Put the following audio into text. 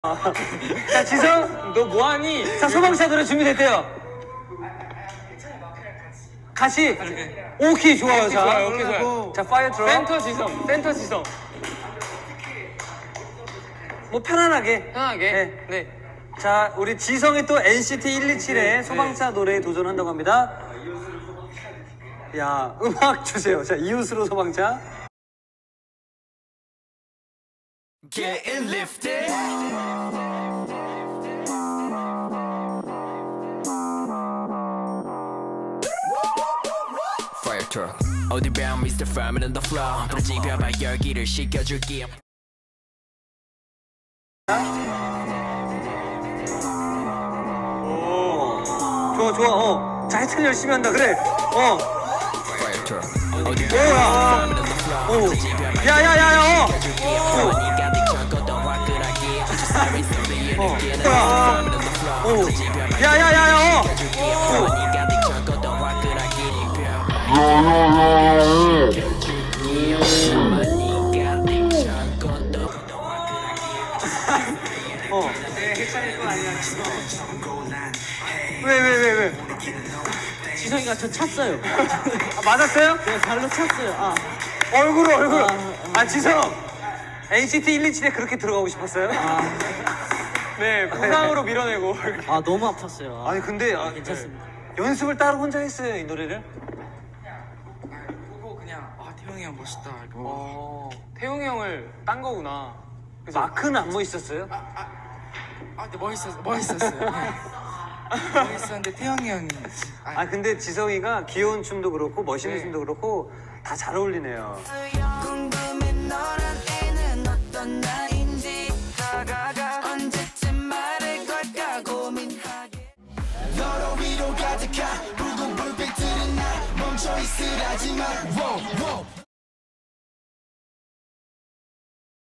자, 지성, 너 뭐하니? 자, 소방차 노래 준비됐대요. 같이? 오케이, 좋아요. 자, 좋아요, 오케이, 좋아요. 자, 파이어 트럭. 센터 지성, 센터 지성. 뭐, 편안하게. 편하게? 네. 네. 자, 우리 지성이 또 NCT 127의 소방차 노래에 도전한다고 합니다. 야, 음악 주세요. 자, 이웃으로 소방차. Getting lifted. Fire truck. 어디 보면 Mr. Fireman on the floor. 부러지벼봐 열기를 식혀줄게. 오, 좋아, 좋아. 자, 해찬 열심히 한다. 그래. Fire truck. 어디 보면 오야. Fireman on the floor. 오. 부러지벼봐 야야야야. 네가 뒤쳐거도 화끈하게. Siren 소리에 느끼는 Fireman on the floor. 오. 부러지벼봐 야야야야. 네가 뒤쳐거도 화끈하게 입혀. 왜? 지성이가 저 찼어요. 아, 맞았어요? 네, 발로 찼어요. 아, 얼굴. 아, 지성. NCT 127에 그렇게 들어가고 싶었어요? 네, 부상으로 밀어내고. 아 너무 아팠어요. 아니, 근데 괜찮습니다. 연습을 따로 혼자 했어요, 이 노래를? 보고 그냥 태용이 형 멋있다 이렇게. 태용이 형을 딴 거구나. 그죠? 마크는 안 멋있었어요? 근데 멋있었어요. 네. 멋있었는데 태용이 형이 아, 근데 지성이가 귀여운 춤도 그렇고 멋있는 네. 춤도 그렇고 다 잘 어울리네요. 궁금해 너란 애는 어떤 나인지 다가가 언제쯤 말을 걸까 고민하게 너로 위로 가득한 붉은 불빛들은 나 멈춰 있으라지만